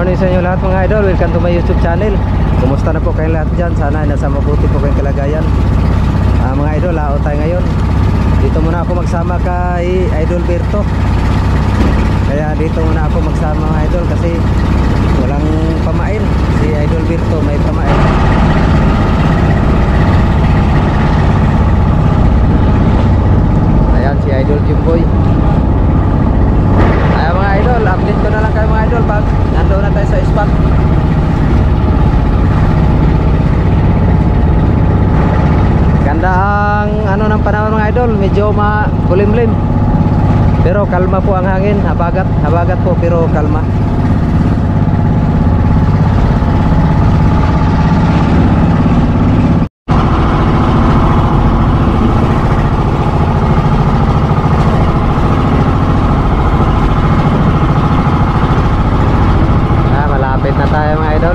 morning sa inyo lahat mga idol. Welcome to my YouTube channel. Kumusta na po kayong lahat dyan? Sana ay nasa mabuti po kayong kalagayan. Mga idol, laot tayo ngayon. Dito muna ako magsama kay Idol Berto. Kaya dito muna ako magsama mga idol kasi walang pamain. Si Idol Berto may pamain. Ayan si Idol Jimboy. Ayan mga idol, update ko na lang kayo mga idol pag nandoon na tayo sa spot. Ganda ang ano ng panahon mga idol, medyo makulimlim. Pero kalma po ang hangin, habagat po pero kalma. Malapit na tayo mga idol.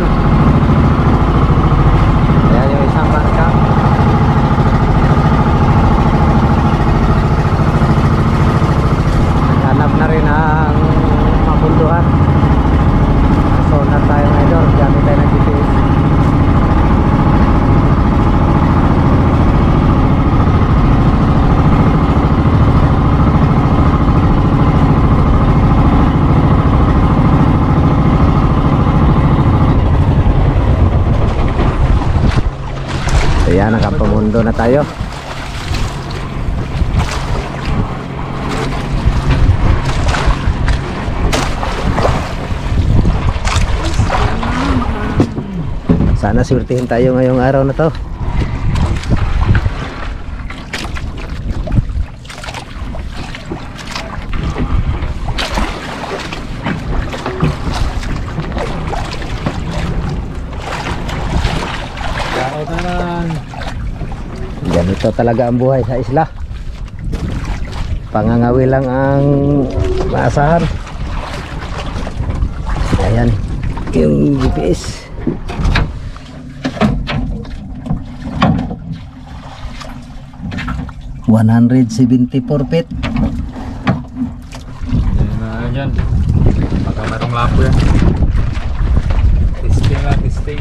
Ayan yung isang bangka. Hanap na rin ang mabunduhan. So na tayo mga idol, gamit tayo ng GPS. Ayan, nakapamundo na tayo. Sana swertihin tayo ngayong araw na to. Ganito talaga ang buhay sa isla. Pangangawi lang ang maasahan. Ayan yung GPS. $174 feet. Yan. Baka merong lapo yan. Testing lang, testing.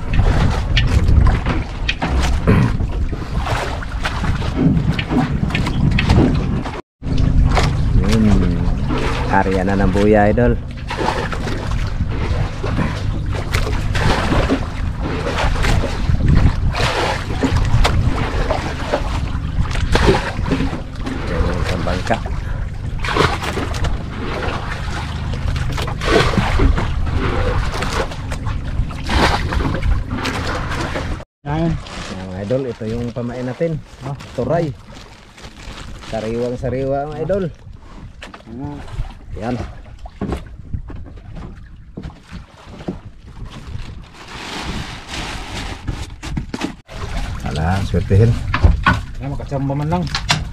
Karya na ng buya idol. Ang bangka. Ayan. Mga idol, ito yung pamain natin. Turay. Sariwang sariwa mga idol. Yan. Ala, swertihin. Ayan, makachamba man lang.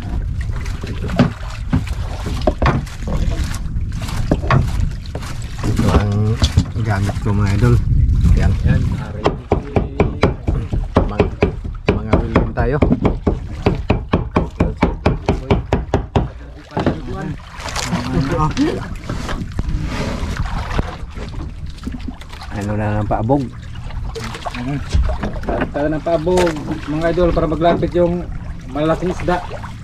Ito ang gamit ko mga idol. Yan. Yan, Mga willing tayo. Ano na ng paabog? tayo ng pabog mga idol para maglapit yung malalaking isda.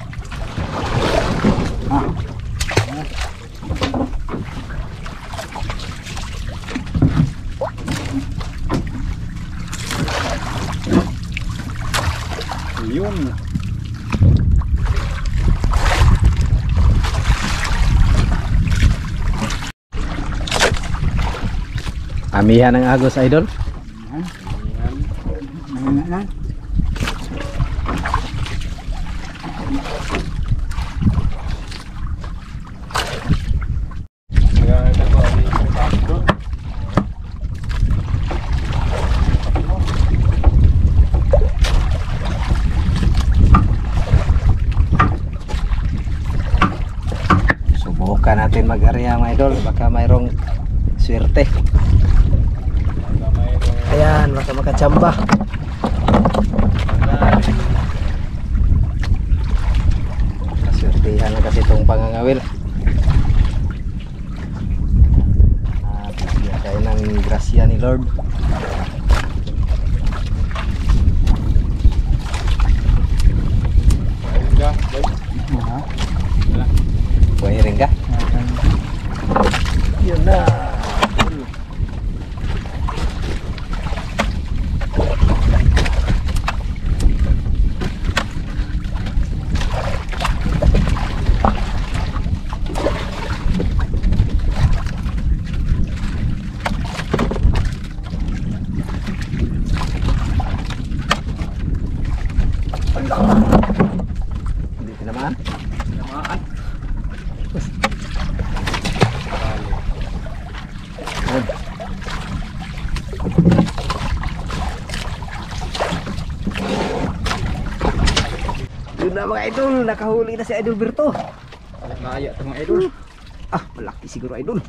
Yun. Amihan ng agos idol. Subukan natin mag-area mga idol, baka mayroong swerte. Ayan, baka makachamba. Kaswertihan na kasi itong pangangawil. Bigyan tayo ng Lord. Enggak, baik. Wala. Buhay rin ka? Yun na. Hindi tinamaan. Tinamaan. Yun na mga idol, nakahuli na si Idol Berto. Naya ito mga idol. Ah, malaki siguro idol.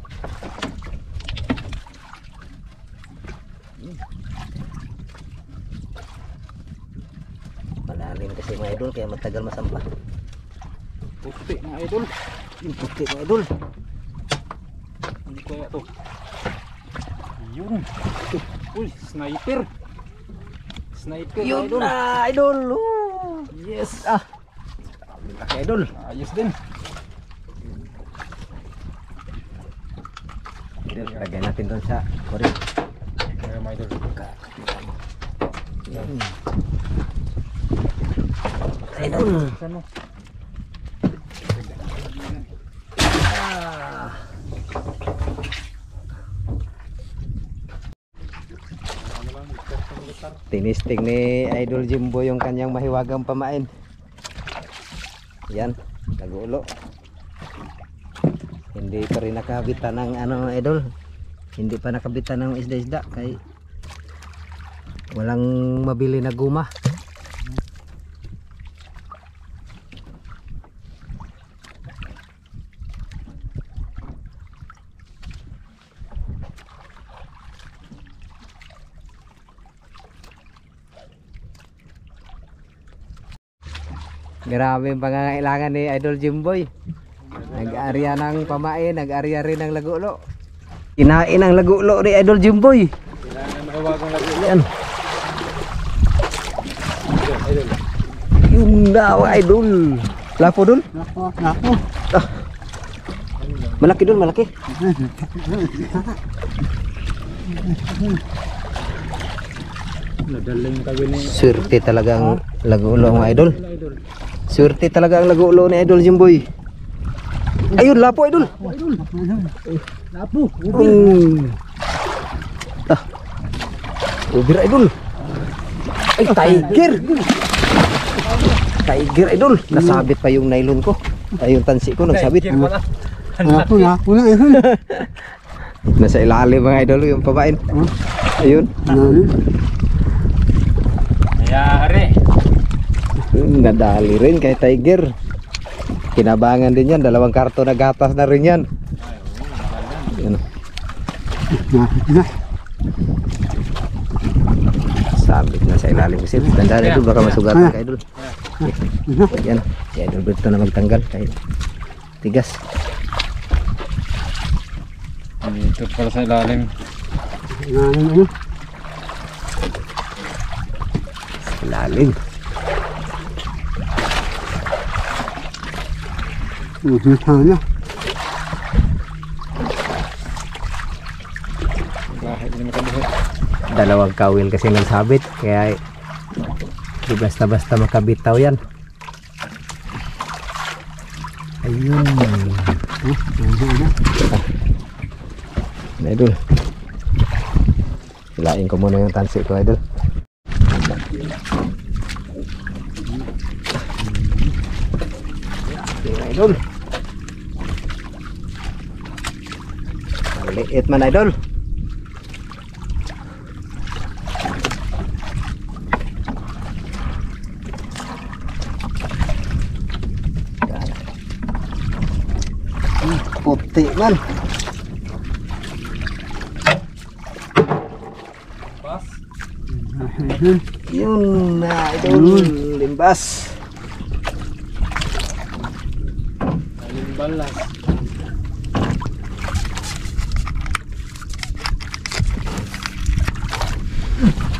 Malalim kasi mga idol, kaya matagal masampa. Puti mga idol. Yung puti mga idol. Ano kaya to? Yun. Uy, sniper. Sniper mga Yun idol. na idol. Oh, yes. Ah, malaki idol. Ayos din. Lagay natin doon sa korin. Kaya mga idol. Yan. Idol. Ano? Ah. Tinisting ni Idol Jimbo yung kanyang mahiwagang pamain. Yan, nagulo. Hindi pa rin nakabitan ng ano idol. Hindi pa nakabitan ng isda-isda kay walang mabili na guma. Grabe ang pangangailangan ni Idol Jimboy. Nag-arya ng pamain, nag-arya rin ng lagulo. Kinain ang lagulo ni Idol Jimboy. Kailangan mahiwagang lagi. Yan. Idol. Yung daw Idol. Lapo dul? Nako. Ah. Malaki dul, malaki. Nadaling kami ni Swerte talagang lagulo mga idol. idol. Swerte talaga ang lagulo ni Idol Jimboy. Ayun, lapo Idol. Lapo. Ah. Ubir Idol. Ay, tiger. Tiger Idol. Nasabit pa yung nylon ko. Ay, yung tansi ko nagsabit. Nako na. Nasa ilalim mga idol yung pabain. Ayun. Mayari. Nadali rin kay Tiger. Kinabangan din yan. 2 karton na gatas na rin yan. Yan. Sabit na sa ilalim kasi. Tandaan idol baka masugatan ka idol. Yan. Si Idol Berto na magtanggal. Kahit tigas. Dito pala sa ilalim. Ilalim. Lahit na makabuhot. 2 kawil kasi nagsabit. Kaya di basta-basta makabitaw yan. Ayun. Idol. Hilain ko muna yung tansi ko idol. Idol. Maliit man idol. Puti man. Pas. Yun na idol. Limbas. Aling balas.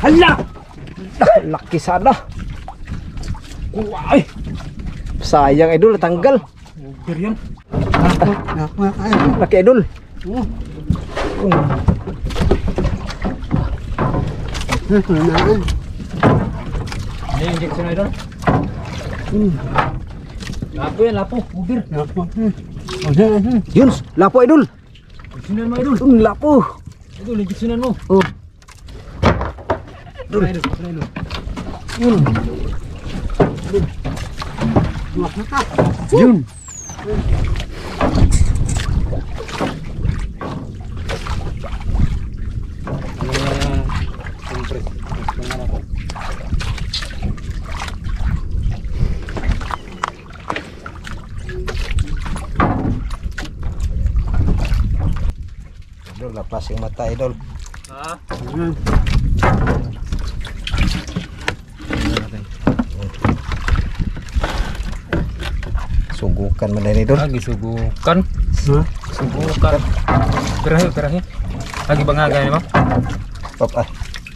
Hala! Laki sana. Uy! Sayang idol, natanggal. Uber yan. Laki idol. Ano yung injection idol? Lapo yan, lapo. Uber. Yun, lapo idol. Injectionan mo idol. Lapo. Idol, injectionan mo. Oh. Idol, idol. Yun. Yun. Idol, lapas yung mata idol. Ha? Sugukan man din idol. Lagi subukan. Subukan. Perahe. Lagi bangaga ni mo? Pop ah.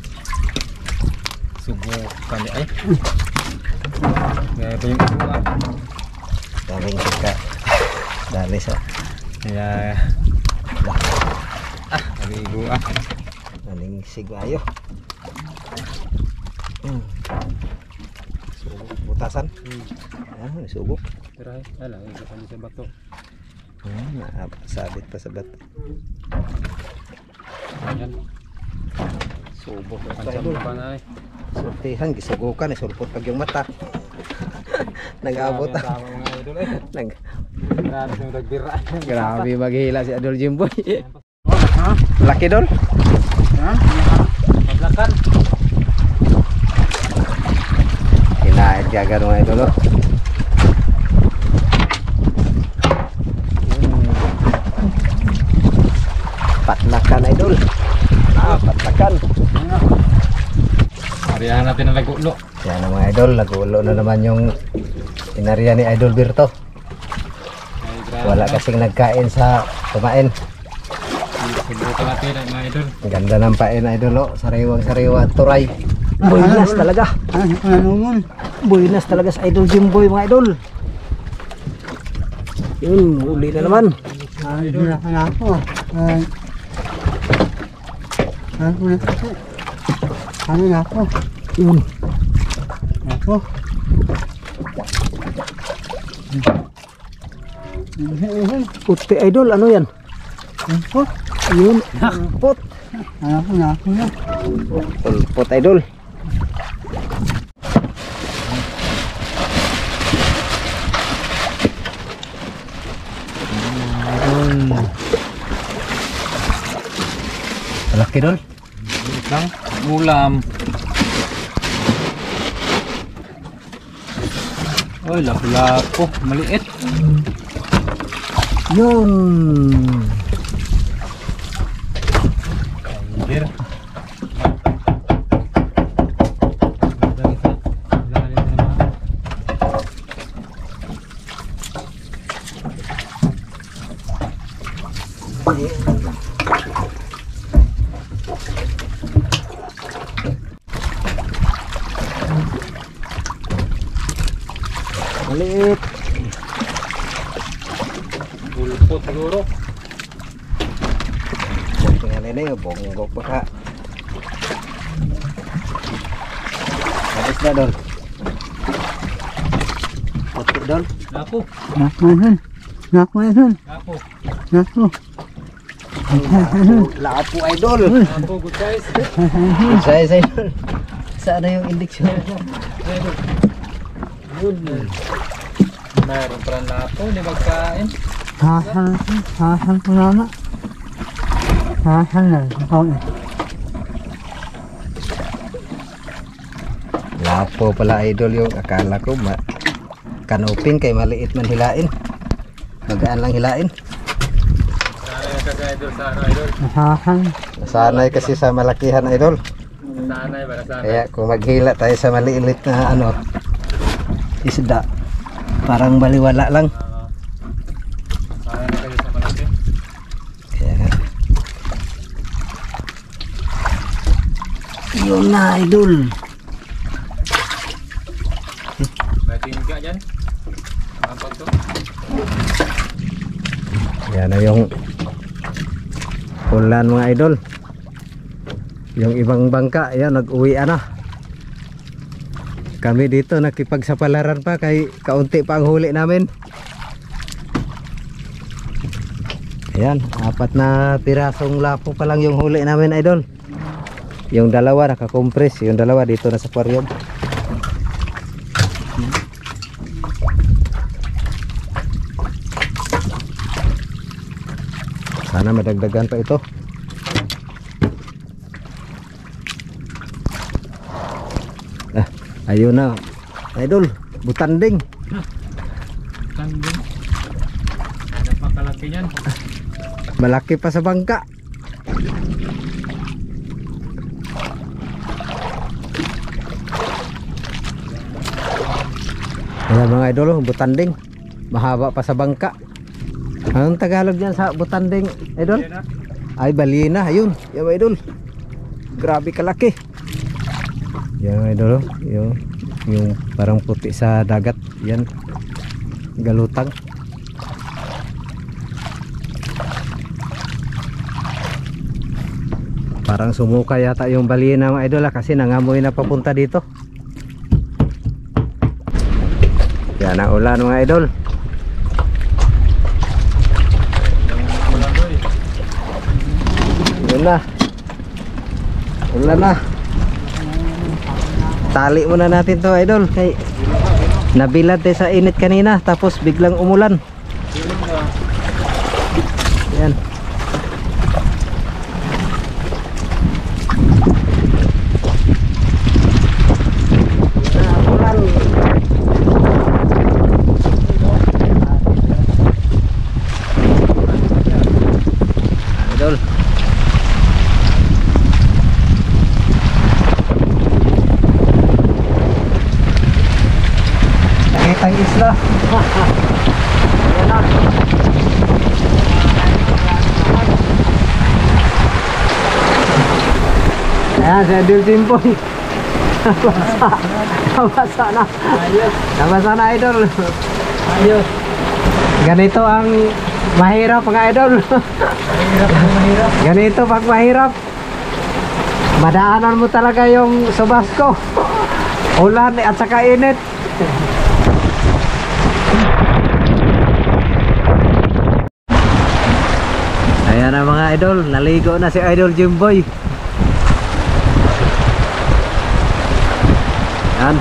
Subukan ni ay. Gaya pa yung ibu ah. Daming suka. Dali sa. Ya. Lagi ibu ah. Daming sigayo. Sugok butasan. Sugok. Perahe. Alah, ito pa sa bato. Sabit pa sa bato. Ayan. Subok pa Pansam idol. pa na eh. Sultihan, gisugukan, sulpot pag yung mata. Nag-abot ah. Tama mga idol eh. Nag Grabe yung nagbira. Grabe maghila si Idol Jimboy. Laki dol. Ha? Paglakan. Kinaid ka ganun mga idol. Patlakan idol. Patlakan. Arihan natin ang lagulo. Yan ang mga idol, nagulo na naman yung inarya ni Idol Berto. Wala kasing nagkain sa kumain. Subukan natin ang mga idol. Ang ganda ng pain idol, oh. Sariwang-sariwa at turay. Buenas talaga. Buenas talaga sa Idol Jimboy mga idol. Yun, uli na naman. Yun. Puti idol, ano yan? Yun, pot. Pot idol. Laki dol. Lang, ulam. Oy, lapo-lapo, maliit. Yun. Here. Maliit. Pulpot siguro. Tingnan na yun, bonggok pa ka. Habis na dol. Puti dol. Lapo. Lapo. Lapo idol. Lapo, good guys. Saya idol. Saan na yung indeksyon? Mayroon pa rin lapo, hindi magkain. Lapo pala idol yung akala ko kanupin kay maliit man hilain. Magaan lang hilain. Sanay ka sa idol, sana idol. Nasanay kasi sa malakihan idol. Sanay ba na sanay? Kaya kung maghila tayo sa maliit na isda, parang baliwala lang. Sanay na kayo sa malaki. Kaya nga. Yun na, idol. May tingga dyan. Apa to? Yan na yung ulan mga idol. Yung ibang bangka, yan, nag-uwi na. Kami dito nakipagsapalaran pa kay kaunti pa ang huli namin. Ayan, 4 na pirasong lapo pa lang yung huli namin idol. Yung dalawa nakakompress, yung dalawa dito na sa aquarium. Sana madagdagan pa ito. Ayun na idol, butanding. Tanding. Napakalaki yan. Malaki pa sa bangka. Ayan mga idol, butanding. Mahaba pa sa bangka. Anong Tagalog yan sa butanding idol? Ay, balina. Ayun, yan mga idol. Grabe kalaki. Yan mga idol, yung parang puti sa dagat. Yan, galutang. Parang sumuka yata yung balina mga idol kasi nangamoy na papunta dito. Yan ang ulan mga idol. Yun na. Ulan na. Tali muna natin to idol kay nabilad sa init kanina tapos biglang umulan. Yan. Idol. Nakitang isla. Ayan na. Ayan, si Idol Jimboy. Nabasa na. Nabasa na idol. Ayos. Ganito ang mahirap mga idol. Ganito pag mahirap. Madaanan mo talaga yung Subasco. Ulan at saka init. Ayan na mga idol, naligo na si Idol Jimboy. Yan.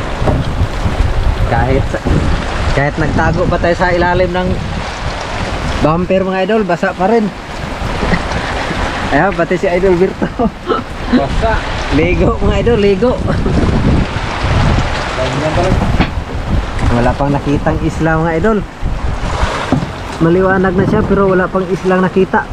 Kahit nagtago pa tayo sa ilalim ng bumper mga idol, basa pa rin. Ayan, pati si Idol Virto. Basta. Ligo mga idol, ligo. Wala pang nakitang isla mga idol. Maliwanag na siya pero wala pang islang nakita.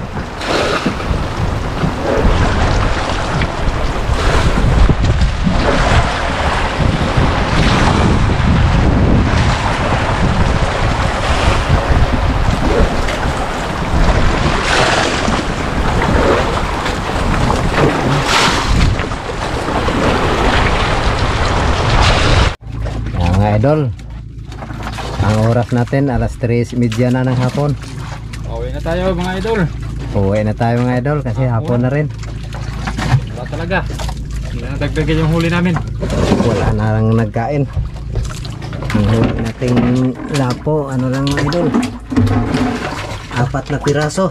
Mga idol, ang oras natin alas 3:30 na ng hapon. Uwi na tayo mga idol. Uwi na tayo mga idol kasi hapon na rin. Wala talaga. Hindi na dagdagan yung huli namin. Wala na lang nagkain. Ang huli nating lapo, ano lang mga idol, 4 na piraso.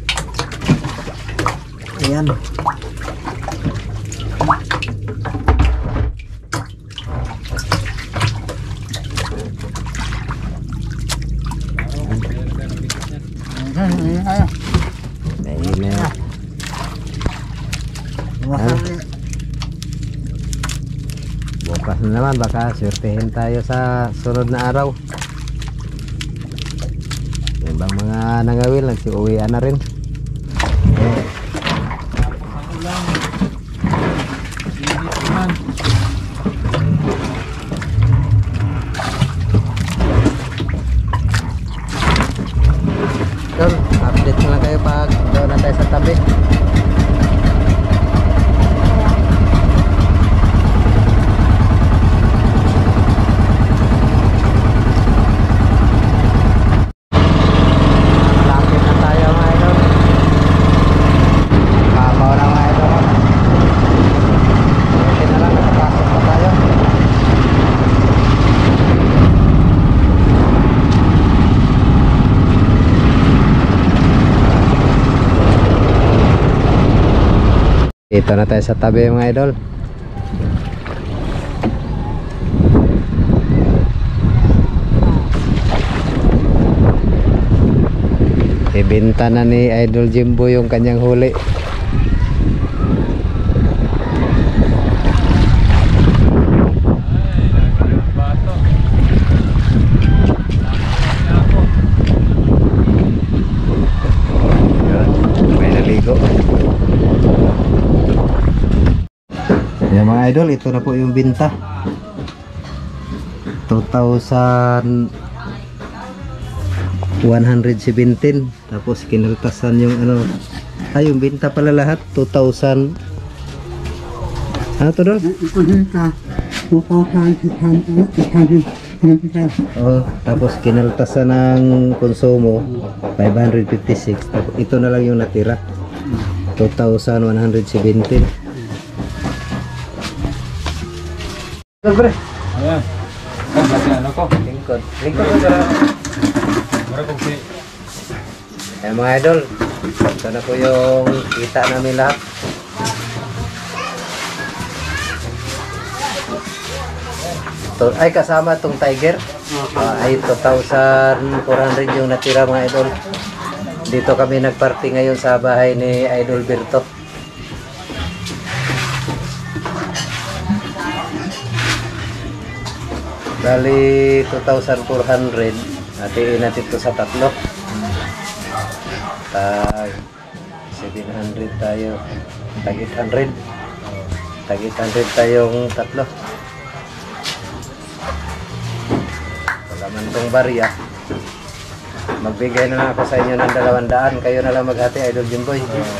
Ayan. Ayun na. Bukas na naman baka swertehin tayo sa sunod na araw. Yung bang mga nangawil nagsiuwian na rin. Update na lang kayo pag doon na tayo sa tabi. Dito na tayo sa tabi mga idol. Ibenta na ni Idol Jimbo yung kanyang huli. May naligo. Yan mga idol, ito na po yung binta. 2,117. Tapos kinaltasan yung ano, yung binta pala lahat 2,000. Ano to doon? Oh, tapos kinaltasan ng konsumo 556. Tapos ito na lang yung natira 2,117. Pre. Ayan. Kan lagi ano ko. Lingkod ko sa Mara kung si mga idol. Ito na po yung kita namin lahat. Ay kasama itong tiger. Ay 2,400 yung natira mga idol. Dito kami nagparty ngayon sa bahay ni Idol Berto. Bali 2,400. Hatiin natin ito sa tatlo. Tag 700 tayo. Tag 800. Tag 800 tayong tatlo. Wala man itong barya. Magbigay na lang ako sa inyo ng 200. Kayo na lang maghati, Idol Jimboy.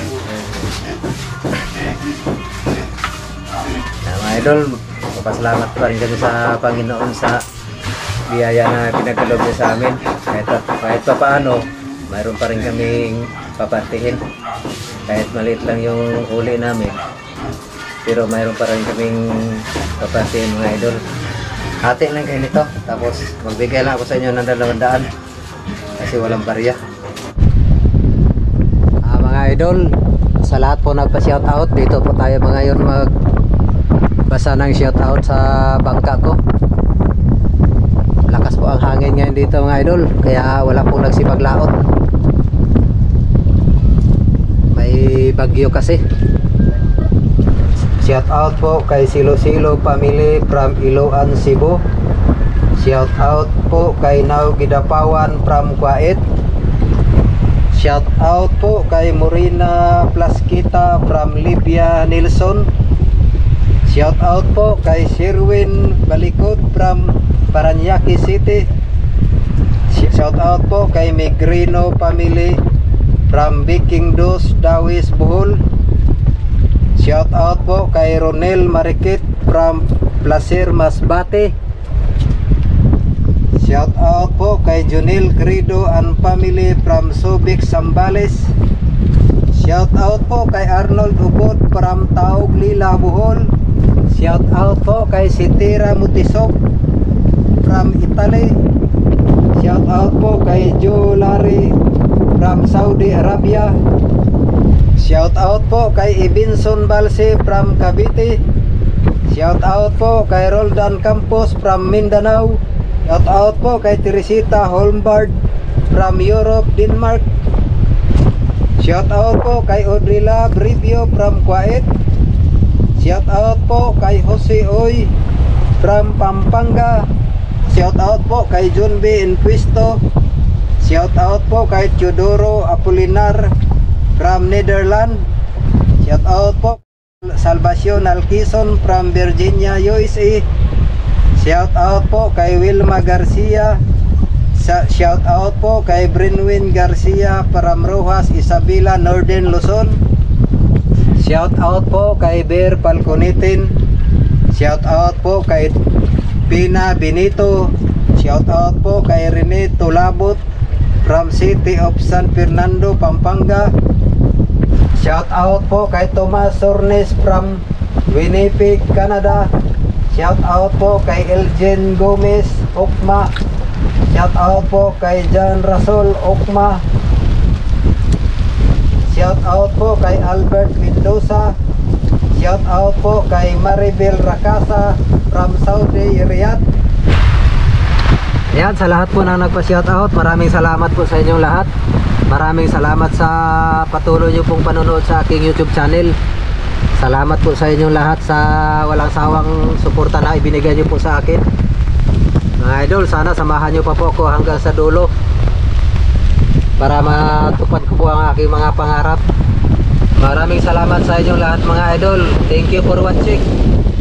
Mga idol, papasalamat pa rin kami sa Panginoon sa biyaya na pinagkaloob niya sa amin. Kahit pa paano, mayroon pa rin kaming papartihin. Kahit maliit lang yung huli namin, pero mayroon pa rin kaming papartihin mga idol. Hati lang kayo nito, tapos magbigay lang ako sa inyo ng 200 kasi walang barya. Mga idol, sa lahat po nagpa-shoutout, dito po tayo mga ngayon magbasa ng shoutout sa bangka ko. Lakas po ang hangin ngayon dito mga idol, kaya wala pong nagsipaglaot. May bagyo kasi. Shoutout po kay Silo Silo Family from Iloan, Cebu. Shoutout po kay Now Gidapawan from Kuwait. Shoutout po kay Morina Plaskita from Libya, Nilson. Shoutout po kay Sherwin Balikod from Paranaque City. Shoutout po kay Migrino Family from Viking Dos, Dawis, Bohol. Shoutout po kay Ronel Marikit from Placer, Masbate. Shoutout po kay Junil Crido and family from Subic, Zambales. Shoutout po kay Arnold Ubod from Taog, Lila, Bohol. Shoutout po kay Sitira Mutisok from Italy. Shoutout po kay Joe Larry from Saudi Arabia. Shoutout po kay Ibinson Balse from Cavite. Shoutout po kay Roldan Campos from Mindanao. Shoutout po kay Teresita Holmbard from Europe, Denmark. Shoutout po kay Audrila Brivio from Kuwait. Shoutout po kay Jose Oy from Pampanga. Shoutout po kay John B. Inquisto. Shoutout po kay Teodoro Apolinar from Netherlands. Shoutout po Salvacion Alquizon from Virginia, USA. Shoutout po kay Wilma Garcia. Shoutout po kay Brinwin Garcia from Rojas, Isabela, Northern Luzon. Shoutout po kay Bear Falconitin. Shoutout po kay Pina Benito. Shoutout po kay Rene Tulabot from City of San Fernando, Pampanga. Shoutout po kay Tomas Sornes from Winnipeg, Canada. Shoutout po kay Elgin Gomez, Okma. Shoutout po kay John Rasol, Okma. Shoutout po kay Albert Mendoza Shout out po kay Maribel Rakasa from Saudi Riyadh. Ayan, sa lahat po na nagpa-shout out, maraming salamat po sa inyong lahat. Maraming salamat sa patuloy nyo pong panonood sa aking YouTube channel. Salamat po sa inyong lahat sa walang sawang suporta na ibinigay nyo po sa akin. Mga idol, sana samahan nyo pa po ako hanggang sa dulo para matupad ko po ang aking mga pangarap. Maraming salamat sa inyong lahat mga idol. Thank you for watching.